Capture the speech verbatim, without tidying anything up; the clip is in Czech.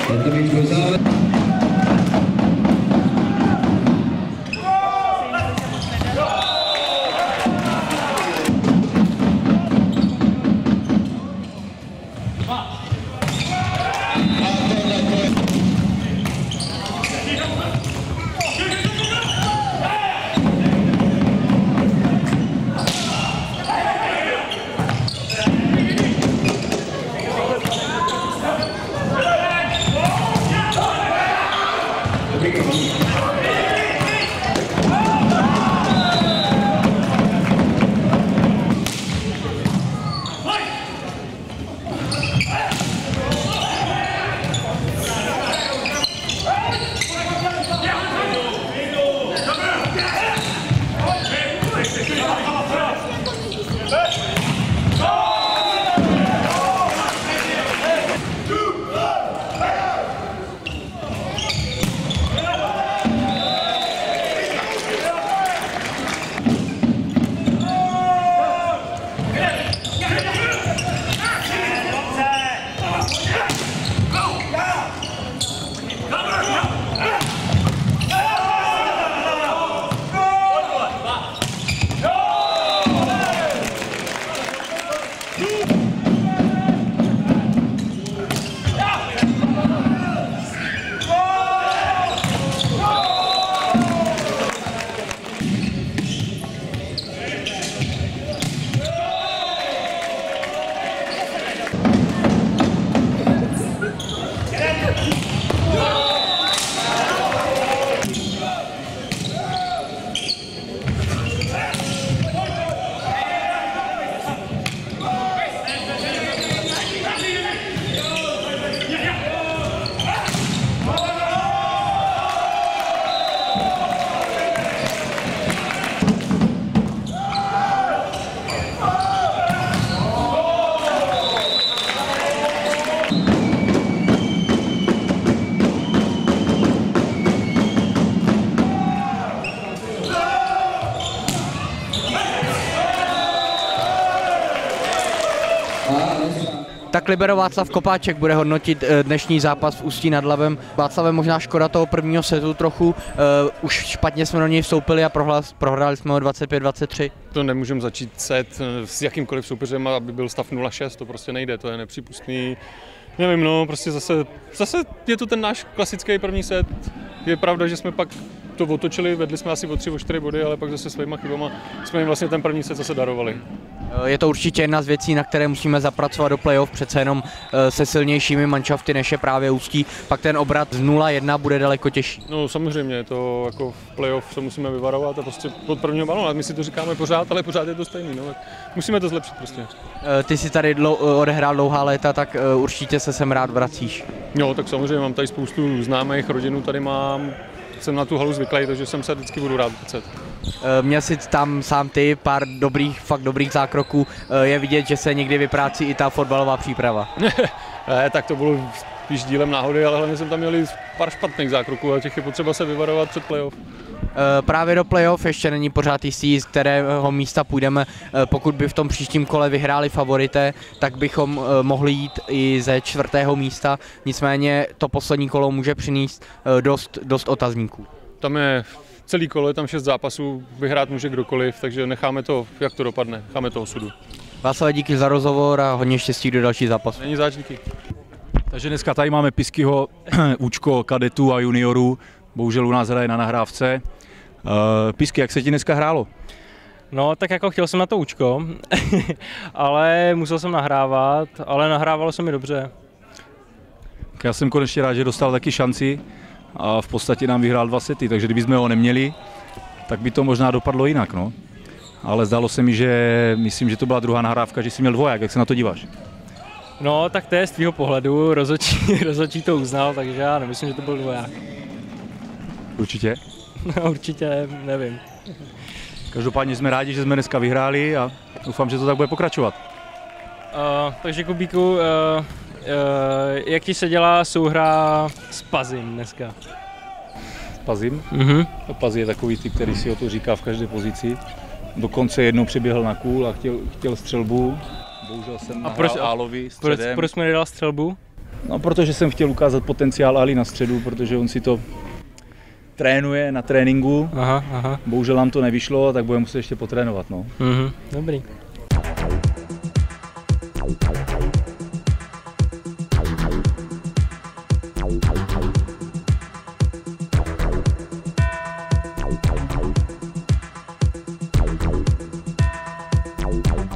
Tak libero Václav Kopáček bude hodnotit dnešní zápas v Ústí nad Labem. Václave, možná škoda toho prvního setu trochu, uh, už špatně jsme do něj vstoupili a prohla, prohráli jsme ho dvacet pět dvacet tři. To nemůžeme začít set s jakýmkoliv soupeřem, aby byl stav nula šest, to prostě nejde, to je nepřípustný. Nevím, no, prostě zase, zase je to ten náš klasický první set. Je pravda, že jsme pak to otočili, vedli jsme asi o tři, o čtyři body, ale pak zase svýma chybama jsme jim vlastně ten první set zase darovali. Je to určitě jedna z věcí, na které musíme zapracovat do playoff, přece jenom se silnějšími manšafty, než je právě Ústí. Pak ten obrat z nula jedna bude daleko těžší. No samozřejmě, to jako v playoff se musíme vyvarovat a prostě od prvního balónu, my si to říkáme pořád, ale pořád je to stejný, no, musíme to zlepšit prostě. Ty si tady dlou, odehrál dlouhá léta, tak určitě se sem rád vracíš. Jo, tak samozřejmě mám tady spoustu známých, rodinu tady mám. Jsem na tu halu zvyklý, takže jsem se vždycky budu rád vracet. Měl jsi tam sám ty pár dobrých, fakt dobrých zákroků. Je vidět, že se někdy vyprácí i ta fotbalová příprava. ne, tak to bylo spíš dílem náhody, ale hlavně jsem tam měl pár špatných zákroků a těch je potřeba se vyvarovat před playoff. Právě do playoff ještě není pořád jistý, z kterého místa půjdeme. Pokud by v tom příštím kole vyhráli favorité, tak bychom mohli jít i ze čtvrtého místa. Nicméně to poslední kolo může přinést dost, dost otazníků. Tam je celý kolo, je tam šest zápasů, vyhrát může kdokoliv, takže necháme to, jak to dopadne, necháme to osudu. Václav, díky za rozhovor a hodně štěstí do další zápasu. Není zač, díky. Takže dneska tady máme Piskyho účko kadetů a juniorů, bohužel u nás hraje na nahrávce. Uh, Pisky, jak se ti dneska hrálo? No, tak jako chtěl jsem na to účko, ale musel jsem nahrávat, ale nahrávalo se mi dobře. Já jsem konečně rád, že dostal taky šanci a v podstatě nám vyhrál dva sety, takže kdybychom ho neměli, tak by to možná dopadlo jinak, no. Ale zdálo se mi, že myslím, že to byla druhá nahrávka, že jsi měl dvoják, jak se na to díváš? No, tak to je z tvýho pohledu, rozhodčí, rozhodčí to uznal, takže já nemyslím, že to byl dvoják. Určitě? No, určitě, nevím. Každopádně jsme rádi, že jsme dneska vyhráli a doufám, že to tak bude pokračovat. Uh, takže Kubíku, uh, uh, jak ti se dělá souhra s Pazim dneska? S Pazim? Mhm. Paz je takový typ, který si o to říká v každé pozici. Dokonce jednou přiběhl na kůl a chtěl, chtěl střelbu. Bohužel jsem a proč, Álovi středem. Proč, proč jsme nedal střelbu? No, protože jsem chtěl ukázat potenciál Ali na středu, protože on si to trénuje na tréninku. Aha, aha. Bohužel nám to nevyšlo, tak budeme muset ještě potrénovat. No. Mhm, dobrý. Bye.